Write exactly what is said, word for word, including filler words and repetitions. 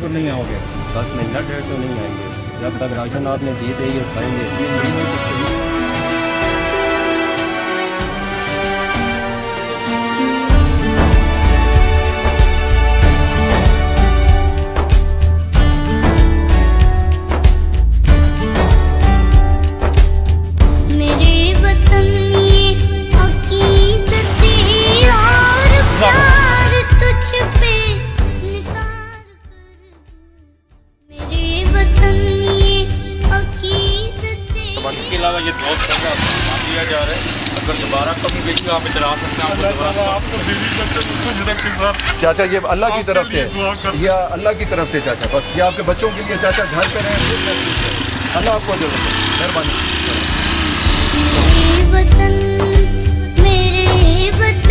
तो नहीं आओगे? बस महीना डेढ़ तो नहीं आएंगे, जब तक राशन आपने दिए थे ये खाएंगे। इसके अलावा ये बहुत महंगा मान लिया जा रहा है। अगर दोबारा कभी बेचो आप इधर आ सकते हैं। चाचा ये अल्लाह की तरफ से, ये अल्लाह की तरफ से चाचा, बस ये आपके बच्चों के लिए चाचा घर पे रहें, अल्लाह आपको जो मेहरबानी।